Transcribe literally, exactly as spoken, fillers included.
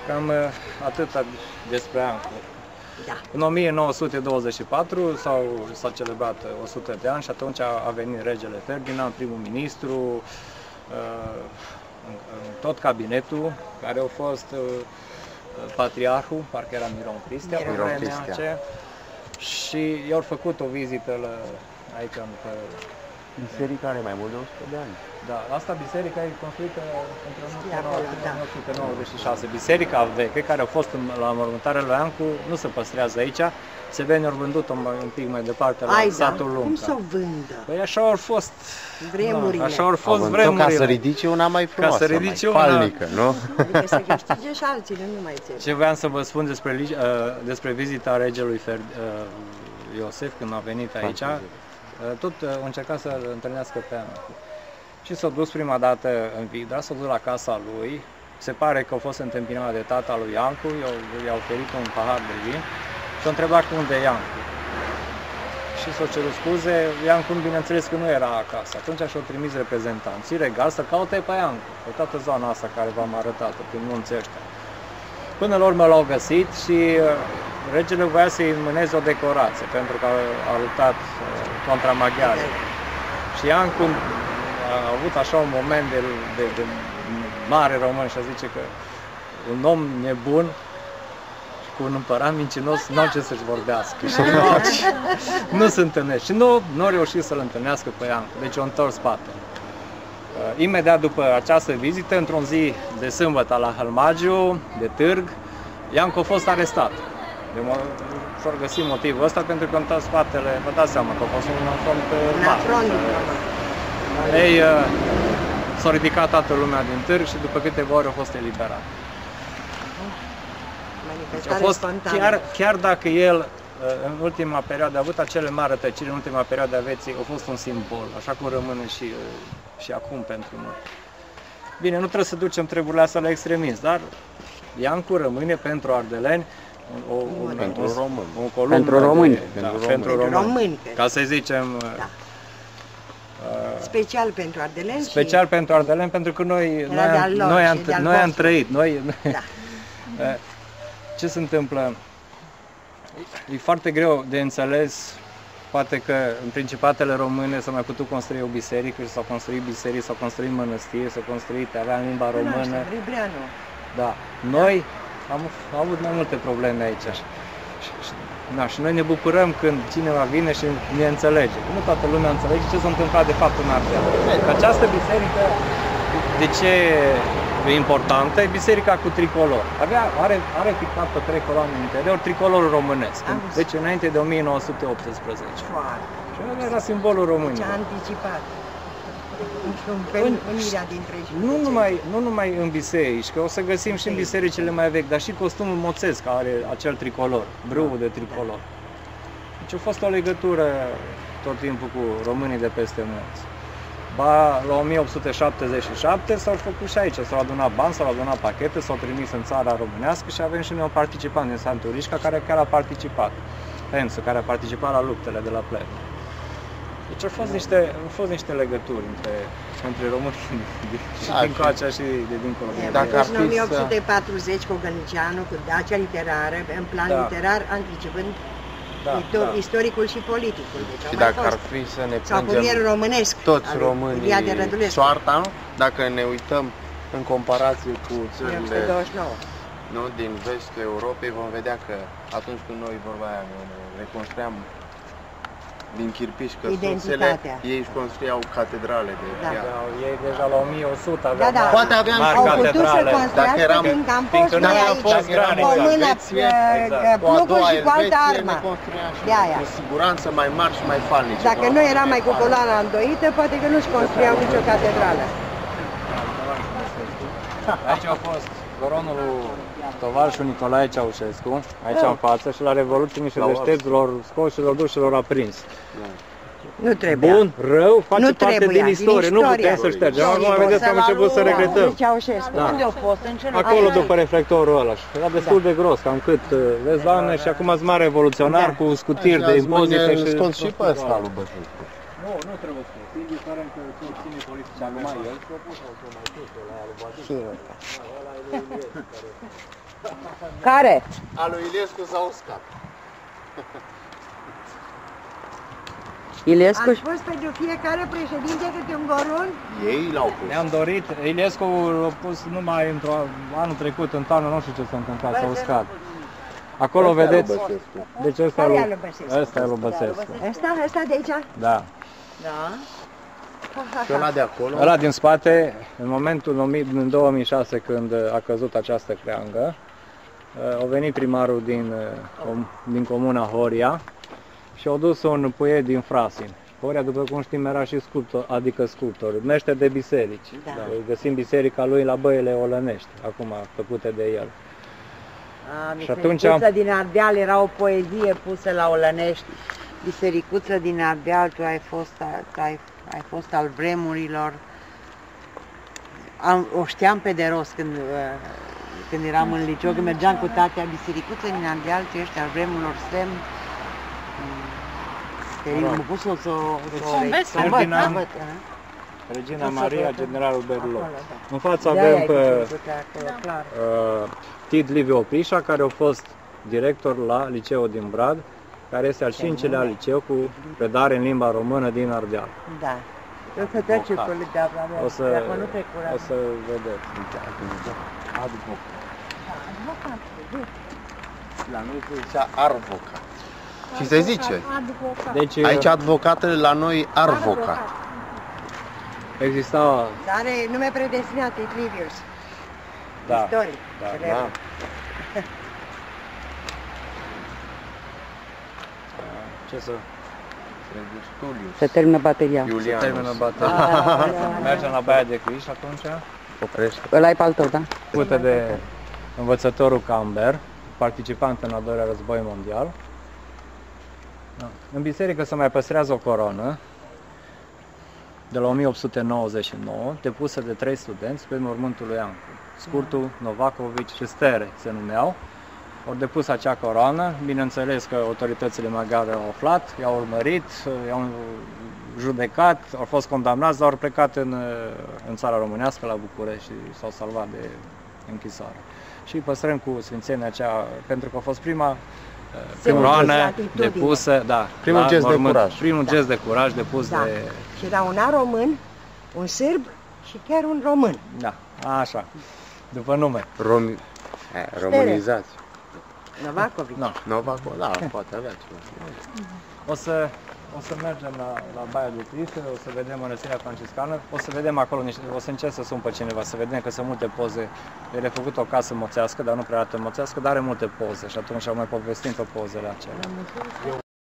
Cam atât despre Iancu. Da. În o mie nouă sute douăzeci și patru s-a celebrat o sută de ani și atunci a venit regele Ferdinand, primul ministru, tot cabinetul, care a fost patriarhul, parcă era Miron Cristea, Miron Cristea. Aceea, și i-au făcut o vizită la, aici în biserica are mai mult de o sută de ani. Da, asta biserica e construită între o mie nouă sute nouăzeci și șase. Biserica veche, care a fost la mormântarea lui Iancu, nu se păstrează aici. Seveni au vândut-o un pic mai departe la Ai, satul da? Lunca. Cum să o vândă? Păi așa au fost vremurile. Da, așa au fost au vremurile. Ca să ridice una mai frumoasă, ca să ridice mai una... falnică, nu? Adică să câștige și alții, nu mai ține. Ce voiam să vă spun despre, uh, despre vizita regelui Fer, uh, Iosef când a venit aici, uh, tot uh, a încercat să-l întâlnească pe Iancu. Și s-a dus prima dată în Vidra, s-a dus la casa lui. Se pare că a fost întâmpinat de tata lui Iancu, i-a oferit un pahar de vin și a întrebat unde e Iancu. Și s-a cerut scuze, Iancu bineînțeles că nu era acasă. Atunci și-au trimis reprezentanții regal să caute pe Iancu, pe toată zona asta care v-am arătat-o, prin munții ăștia. Până la urmă l-au găsit și regele voia să-i înmâneze o decorație, pentru că a luptat contra maghiari. Și Iancu a avut așa un moment de, de, de mare român și a zice că un om nebun cu un împărat mincinos nu au ce să-și vorbească și nu, nu se întâlnește. Și nu, nu a reușit să-l întâlnească pe Iancu, deci o întors spatele. Uh, imediat după această vizită, într-o zi de sâmbătă la Hălmagiu, de târg, Iancu a fost arestat. Și-au găsit motivul ăsta pentru că întors spatele, vă dați seama că a fost un front mare. Ei, uh, s-a ridicat toată lumea din târg și după câteva ore a fost eliberat. Deci a fost, chiar, chiar dacă el în ultima perioadă a avut acele mari rătăciri, în ultima perioadă a vieții, a fost un simbol, așa cum rămâne și, și acum pentru noi. Bine, nu trebuie să ducem treburile astea la extremism, dar Iancu rămâne pentru ardeleni o, o, pentru o, români. o columnă pentru români. De, pentru, da, români. pentru români. români. Ca să zicem... Da. Special pentru ardeleni. Special și... pentru ardeleni, pentru că noi, noi, am, noi, am, noi am trăit. Noi, da. Ce se întâmplă? E foarte greu de înțeles, poate că în Principatele Române s-a mai putut construi o biserică, s-au construit biserici, s-au construit mănăstiri, s-au construit, aveam limba română. Da. Noi am, am avut mai multe probleme aici. Și, și, da, și noi ne bucurăm când cineva vine și ne înțelege. Nu toată lumea înțelege ce s-a întâmplat de fapt în Ardeal. Că această biserică, de ce e importantă, e biserica cu tricolor. Avea, are, are pictat pe trei coloane în interior tricolorul românesc. Deci înainte de o mie nouă sute optsprezece. Și era simbolul românilor. Ce a anticipat. În, nu, numai, nu numai în biserici, că o să găsim și în bisericile mai vechi, dar și costumul moțesc are acel tricolor, brâul de tricolor. Deci a fost o legătură tot timpul cu românii de peste munți. Ba, la o mie opt sute șaptezeci și șapte s-au făcut și aici, s-au adunat bani, s-au adunat pachete, s-au trimis în țara românească și avem și noi un participant din Santurișca care chiar a participat, Pensu, care a participat la luptele de la Pleve. Deci au fost niște, au fost niște legături între, între români și da, din Coacea și de dincolo. Dacă deci în o mie opt sute patruzeci cu Gălnicianu, cu Dacia literară, în plan da. literar, anticipând da, da. istoricul și politicul. Deci și dacă ar fi să ne plângem românesc, toți românii soarta, nu? Dacă ne uităm în comparație cu țările nu, din vestul Europei, vom vedea că atunci când noi, vorba aia, reconstruiam din chirpiș căsuțele, ei își construiau catedrale de da. da. Ei deja la o mie o sută aveau da, da. mari, Poate aveam mari catedrale. Dacă eram, fiindcă am fost noi aici, cu o mână plugul și cu altă armă. Cu siguranță mai mari și mai falnice. Dacă noi eram mai cu coloana îndoită, poate că nu-și construiau nicio catedrală. Aici au fost coronul tovarășul Nicolae Ceaușescu, aici în față, și la Revoluție niște deștepți l-au scos și l-au dus și l-au aprins. Nu trebuia. Bun, rău, face nu parte din istorie, nu putem să ștergem. Acum vedeți că am început să regretăm. Da. Unde au fost? În ce acolo după reflectorul ăla. Era destul de gros, cam cât, vezi, doamne, și acum sunt mare revoluționar cu scutiri de impozite și... Scot și pe ăsta lui Băsescu. Nu, nu trebuie să fie, indiferent că tu ține politica numai el. Și ăsta. Care? A lui Iliescu s-a uscat. Iliescu? Ați fost pentru fiecare președinte câte un gorun? Ei l-au pus. Ne-am dorit, Iliescu l-a pus numai într-o anul trecut, în toamnă, nu știu ce s-a întâmplat, s-a uscat. Acolo Asta vedeți, deci ăsta Care e e lui lui Băsescu? ăsta e lui Băsescu. Ăsta? Ăsta de aici? Da. Da. Și ăla de acolo? Ăla din spate, în momentul în două mii șase, când a căzut această creangă, a venit primarul din, din comuna Horia și a dus un puiet din Frasin. Horia, după cum știm, era și sculptor, adică sculptor, meșter de biserici. Da. Găsim biserica lui la Băile Olănești, acum făcute de el. A, Și atunci am... din Ardeal era o poezie pusă la Olănești. Bisericuță din Ardeal, tu ai fost, tu ai, ai fost al vremurilor. Am, o știam pe de rost când, când eram în liceu, când mergeam cu tatea. Bisericuță din Ardeal, tu ești al vremurilor, semn. M-a pus o să o văd. Regina Maria, generalul Berlot. În față avem pe uh, Tid Liviu Oprișa, care a fost director la liceul din Brad, care este al cincilea liceu cu predare în limba română din Ardeal. Da. O să trece cu de O să, o să vedeți. Advocat. La noi se zicea arvocat. Și se zice. Deci, aici advocatele la noi arvocat. Exista... Are nume predestinat, Tid Livius. Da. Istoric. Da, da. Ce să... Se termină bateria. Iulian. Se termină bateria. Mergem la Baia de Criș atunci. Oprește. Ăla e pe al tău, da? Făcută de învățătorul Camber, participant în al doilea război mondial. Da. În biserică se mai păstrează o coroană de la o mie opt sute nouăzeci și nouă, depusă de trei studenți pe mormântul lui Ancu. Scurtu, Novakovici și Stere se numeau. Au depus acea coroană, bineînțeles că autoritățile maghiare au aflat, i-au urmărit, i-au judecat, au fost condamnați, dar au plecat în, în țara românească, la București, și s-au salvat de închisoare. Și păstrăm cu sfințenia aceea, pentru că a fost prima coroană depusă, da, primul gest mormânt, de curaj. Primul da. gest de curaj depus da. de... Și era un român, un sârb și chiar un român. Da, așa, după nume. Romi... Românizați. Novakovici. No. Novakovici, da, poate avea ceva. O să, o să mergem la, la Baia de Criș, o să vedem Mănăstirea Franciscană, o să vedem acolo niște, o să încerc să sun pe cineva, să vedem că sunt multe poze. El a făcut o casă moțească, dar nu prea arată moțească, dar are multe poze și atunci am mai povestit pe pozele acelea.